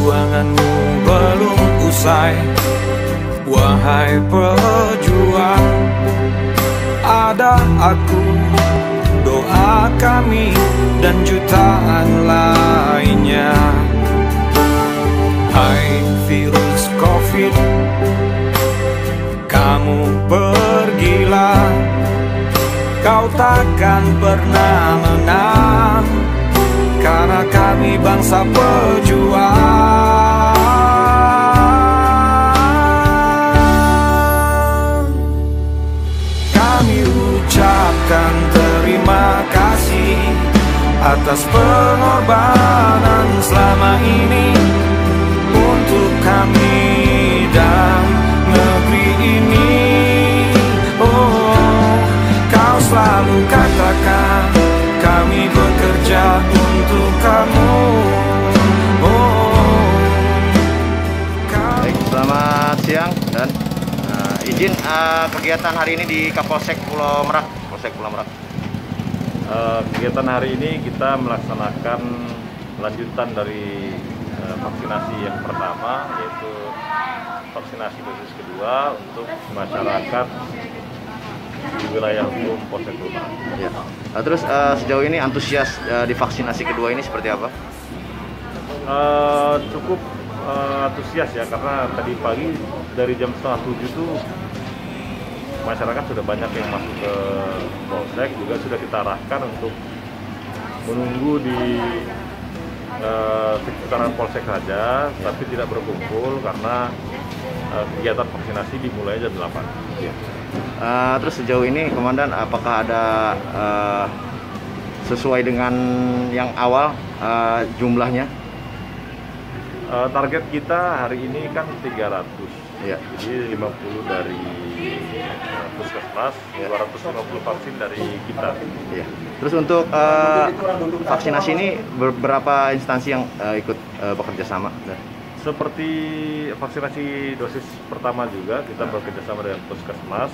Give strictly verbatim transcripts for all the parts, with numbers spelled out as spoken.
Perjuanganmu belum usai, wahai pejuang. Ada aku, doa kami, dan jutaan lainnya. Hai virus Covid, kamu pergilah, kau takkan pernah menang, karena kami bangsa pejuang. Kami ucapkan terima kasih atas pengorbanan selama ini untuk kami dan negeri ini. Oh, kau selalu katakan kami bekerja untuk kamu. Oh, baik, selamat siang dan uh, izin uh, kegiatan hari ini di Kapolsek Pulau Merak. Polsek Pulau Merak. Uh, kegiatan hari ini kita melaksanakan lanjutan dari uh, vaksinasi yang pertama, yaitu vaksinasi dosis kedua untuk masyarakat di wilayah hukum Polsek Pulau Merak. Ya. Uh, terus uh, sejauh ini antusias uh, di vaksinasi kedua ini seperti apa? Uh, cukup uh, antusias ya, karena tadi pagi dari jam setengah tujuh itu masyarakat sudah banyak yang masuk ke Polsek, juga sudah kita arahkan untuk menunggu di uh, sekitaran Polsek saja, tapi tidak berkumpul karena uh, kegiatan vaksinasi dimulai jam delapan. Ya. Uh, terus sejauh ini Komandan, apakah ada uh, sesuai dengan yang awal uh, jumlahnya? Uh, target kita hari ini kan tiga ratus, ya. Jadi lima puluh dari uh, puskesmas, ya. dua ratus lima puluh vaksin dari kita. Ya. Terus untuk uh, vaksinasi ini beberapa instansi yang uh, ikut uh, bekerja sama? Seperti vaksinasi dosis pertama juga kita bekerja sama dengan puskesmas.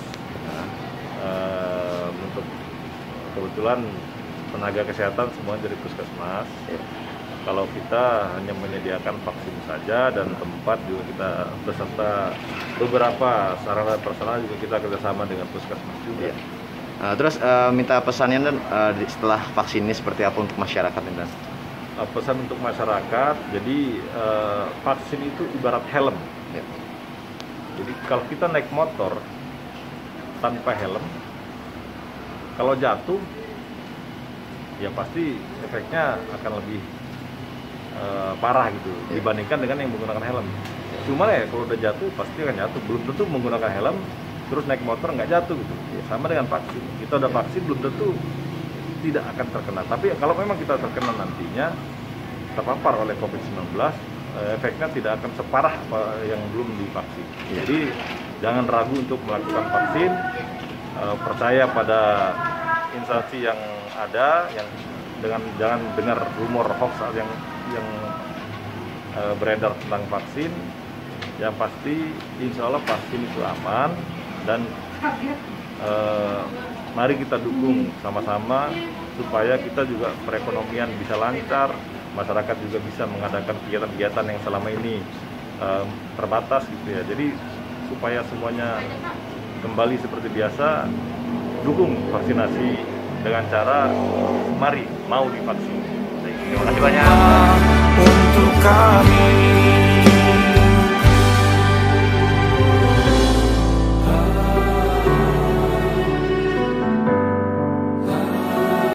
Uh, untuk kebetulan tenaga kesehatan semua dari puskesmas. Ya. Kalau kita hanya menyediakan vaksin saja dan tempat juga kita beserta beberapa sarana personal juga kita kerjasama dengan puskesmas juga. Ya. Uh, terus uh, minta pesannya dan uh, setelah vaksin ini seperti apa untuk masyarakat dan? Uh, pesan untuk masyarakat, jadi uh, vaksin itu ibarat helm. Ya. Jadi kalau kita naik motor tanpa helm, kalau jatuh, ya pasti efeknya akan lebih Uh, parah gitu, ya, dibandingkan dengan yang menggunakan helm. Cuma ya kalau udah jatuh pasti akan jatuh, belum tentu menggunakan helm terus naik motor nggak jatuh gitu. Ya, sama dengan vaksin, kita udah vaksin belum tentu tidak akan terkena. Tapi kalau memang kita terkena nantinya terpapar oleh covid sembilan belas, efeknya tidak akan separah yang belum divaksin. Ya. Jadi jangan ragu untuk melakukan vaksin, uh, percaya pada instansi yang ada, yang dengan jangan dengar rumor hoax yang yang uh, beredar tentang vaksin. Yang pasti insya Allah vaksin itu aman, dan uh, mari kita dukung sama-sama supaya kita juga perekonomian bisa lancar, masyarakat juga bisa mengadakan kegiatan-kegiatan yang selama ini uh, terbatas gitu ya. Jadi supaya semuanya kembali seperti biasa, dukung vaksinasi dengan cara mari mau divaksin. Terima kasih banyak.